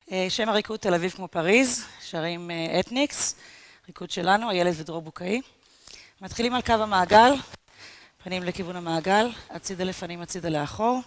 שם הריקוד תל אביב כמו פריז, שרים אתניקס, ריקוד שלנו, הילד ודרור בוקאי. מתחילים על קו המעגל, פנים לכיוון המעגל, הצידה לפנים, הצידה לאחור,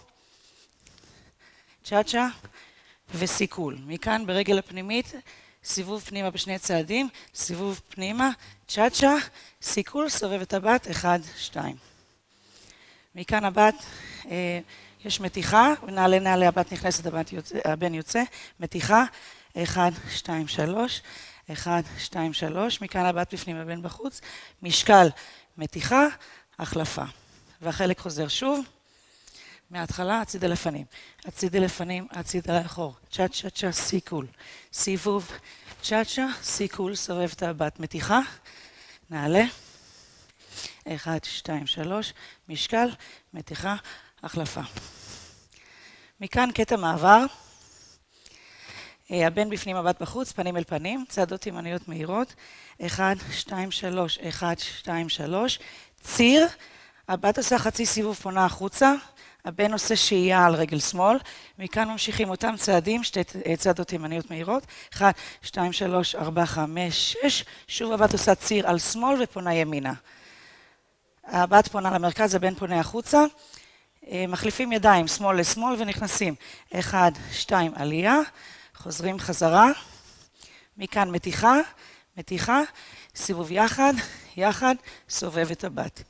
צ'אצ'ה וסיכול. מכאן ברגל הפנימית, סיבוב פנימה בשני צעדים, סיבוב פנימה, צ'אצ'ה, סיכול, סובב את הבת, 1, 2. מכאן הבת, יש מתיחה, נעלה, הבת נכנסת, הבן יוצא, מתיחה, 1, 2, 3, 1, 2, 3, מכאן הבת בפנים, הבן בחוץ, משקל, מתיחה, החלפה. והחלק חוזר שוב, מההתחלה, הצידה לפנים, הצידה לפנים, הצידה לאחור, צ'אצ'ה, צ'אצ'ה, סיכול, סיבוב, צ'אצ'ה, סיכול, סובב את הבת, מתיחה, נעלה, 1, 2, 3, משקל, מתיחה, החלפה. מכאן קטע מעבר, הבן בפנים, הבת בחוץ, פנים אל פנים, צעדות ימניות מהירות, 1, 2, 3, 1, 2, 3, ציר, הבת עושה חצי סיבוב פונה החוצה, הבן עושה שהייה על רגל שמאל, מכאן ממשיכים אותם צעדים, שתי צעדות ימניות מהירות, 1, 2, 3, 4, 5, 6, שוב הבת עושה ציר על שמאל ופונה ימינה. הבת פונה למרכז, הבן פונה החוצה, מחליפים ידיים, שמאל לשמאל ונכנסים, 1, 2, עלייה, חוזרים חזרה, מכאן מתיחה, מתיחה, סיבוב יחד, יחד, סובב את הבת.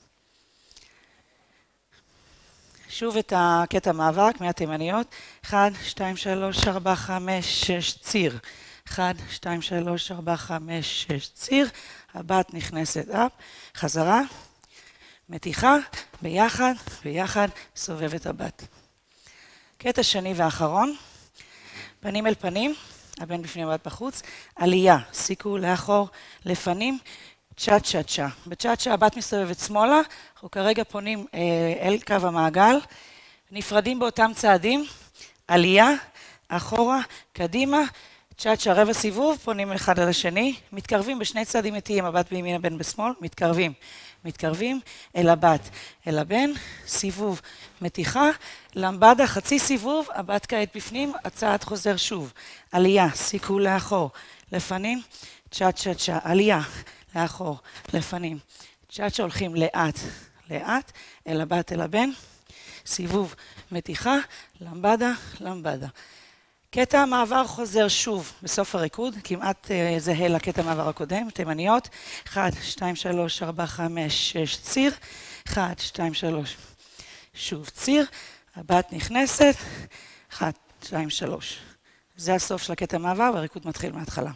שוב את הקטע מאבק מהתימניות, 1, 2, 3, 4, 5, 6, ציר, 1, 2, 3, 4, 5, 6, ציר, הבת נכנסת אפ, חזרה, מתיחה, ביחד, ביחד, סובב את הבת. קטע שני ואחרון, פנים אל פנים, הבן בפנים הבת בחוץ, עלייה, סיכול לאחור, לפנים, צ'אצ'ה צ'ה. בצ'אצ'ה הבת מסתובבת שמאלה, אנחנו כרגע פונים אל קו המעגל, נפרדים באותם צעדים, עלייה, אחורה, קדימה, צ'אצ'ה רבע סיבוב, פונים אחד על השני, מתקרבים בשני צעדים איטיים, הבת בימין, הבן בשמאל, מתקרבים, מתקרבים אל הבת, אל הבן, סיבוב, מתיחה, למבדה, חצי סיבוב, הבת כעת בפנים, הצעד חוזר שוב, עלייה, סיכול לאחור, לפנים, צ'אצ'ה צ'ה, עלייה, לאחור, לפנים, צ'אצ'ה הולכים לאט, לאט, אל הבת, אל הבן, סיבוב, מתיחה, למבדה, למבדה. קטע המעבר חוזר שוב בסוף הריקוד, כמעט זהה לקטע המעבר הקודם, תימניות, 1, 2, 3, 4, 5, 6, ציר, 1, 2, 3, שוב ציר, הבת נכנסת, 1, 2, 3. זה הסוף של הקטע המעבר והריקוד מתחיל מההתחלה.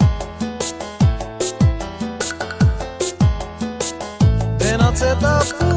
בנצאת